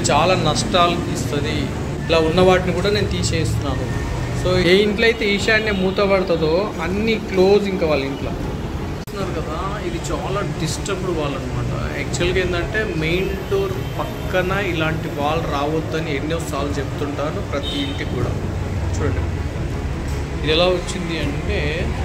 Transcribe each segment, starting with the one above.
చాలా నష్టాలు ఇస్తుంది. ఇలా ఉన్న వాటిని కూడా నేను తీసేస్తున్నాను. సో ఏ ఇంట్లో అయితే ఈశాన్యం మూత పడుతుందో అన్నీ క్లోజ్ ఇంకా వాళ్ళ ఇంట్లో చూస్తున్నారు కదా. ఇది చాలా డిస్టర్బ్డ్ వాల్ అనమాట. యాక్చువల్గా ఏంటంటే మెయిన్ డోర్ పక్కన ఇలాంటి వాల్ రావద్దని ఎన్నోసార్లు చెప్తుంటాను ప్రతి ఇంటికి కూడా. చూడండి ఇది ఎలా వచ్చింది అంటే,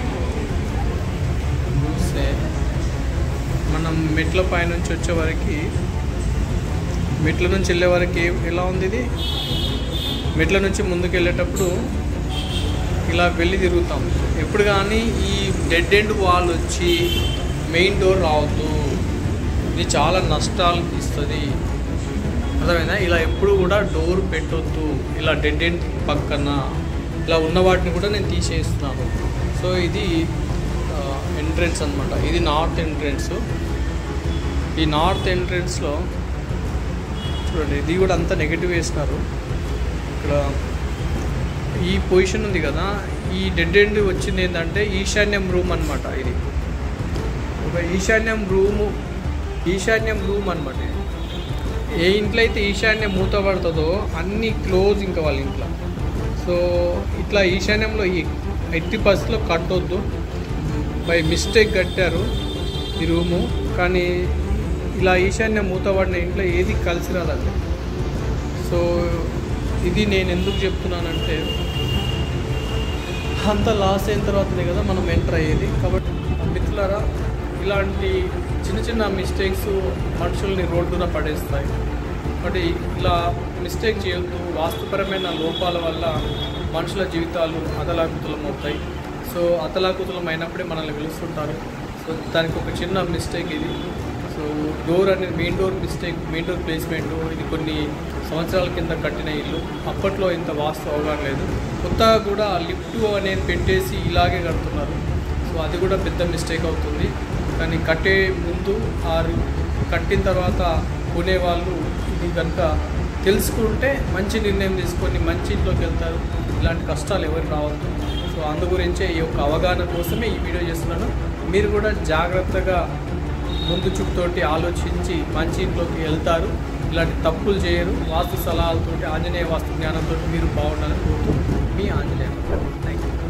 చూస్తే మనం మెట్ల పైనుంచి వచ్చే వరకు, మెట్ల నుంచి వెళ్ళే వరకు ఎలా ఉంది ఇది. మెట్ల నుంచి ముందుకు వెళ్ళేటప్పుడు ఇలా వెళ్ళి తిరుగుతాం. ఎప్పుడు కానీ ఈ డెడ్ ఎండ్ వాల్ వచ్చి మెయిన్ డోర్ రావద్దు, ఇది చాలా నష్టాలు ఇస్తుంది. అర్థమైందా? ఇలా ఎప్పుడు కూడా డోర్ పెట్టొద్దు. ఇలా డెడ్ ఎండ్ పక్కన ఇలా ఉన్న వాటిని కూడా నేను తీసేస్తున్నాను. సో ఇది ఎంట్రెన్స్ అనమాట. ఇది నార్త్ ఎంట్రెన్స్. ఈ నార్త్ ఎంట్రెన్స్లో చూడండి ఇది కూడా అంతా నెగిటివ్ వేసినారు. ఇక్కడ ఈ పొజిషన్ ఉంది కదా, ఈ డెడ్ ఎండ్ వచ్చింది ఏంటంటే ఈశాన్యం రూమ్ అనమాట. ఇది ఒక ఈశాన్యం రూమ్ అనమాట. ఇది ఏ ఇంట్లో అయితే ఈశాన్యం మూత పడుతుందో అన్నీ క్లోజ్ ఇంకా వాళ్ళ ఇంట్లో. సో ఇట్లా ఈశాన్యంలో ఎట్టి పరిస్థితిలో కట్టొద్దు. బై మిస్టేక్ కట్టారు ఈ రూము, కానీ ఇలా ఈశాన్యం మూత పడిన ఇంట్లో ఏది కలిసి రాదండి. సో ఇది నేను ఎందుకు చెప్తున్నానంటే, అంత లాస్ అయిన తర్వాతనే కదా మనం ఎంటర్ అయ్యేది. కాబట్టి మిత్రులారా, ఇలాంటి చిన్న చిన్న మిస్టేక్స్ మనుషుల్ని రోడ్డున పడేస్తాయి. కాబట్టి ఇలా మిస్టేక్ చేయొద్దు. వాస్తుపరమైన లోపాల వల్ల మనుషుల జీవితాలు అతలాకుతలం అవుతాయి. సో అతలాకుతలం అయినప్పుడే మనల్ని పిలుస్తుంటారు. సో దానికి ఒక చిన్న మిస్టేక్ ఇది. సో డోర్ అనేది main door mistake, main door placement. ఇది కొన్ని సంవత్సరాల కింద కట్టిన ఇల్లు. అప్పట్లో ఇంత వాస్తు అవగాహన లేదు. కొత్తగా కూడా లిఫ్ట్ అనేది పెట్టేసి ఇలాగే కడుతున్నారు. సో అది కూడా పెద్ద మిస్టేక్ అవుతుంది. కానీ కట్టే ముందు కట్టిన తర్వాత కొనేవాళ్ళు ఇది కనుక తెలుసుకుంటే మంచి నిర్ణయం తీసుకొని మంచి ఇంట్లోకి వెళ్తారు. ఇలాంటి కష్టాలు ఎవరికి రావద్దు. సో అందు గురించే ఈ యొక్క అవగాహన కోసమే ఈ వీడియో చేస్తున్నాను. మీరు కూడా జాగ్రత్తగా ముందు చూపుతోటి ఆలోచించి మంచి ఇంట్లోకి వెళ్తారు. ఇలాంటి తప్పులు చేయరు. వాస్తు సలహాలతోటి, ఆంజనేయ వాస్తు జ్ఞానంతో మీరు బాగుండాలని కోరుతూ మీ ఆంజనేయ. Thank you.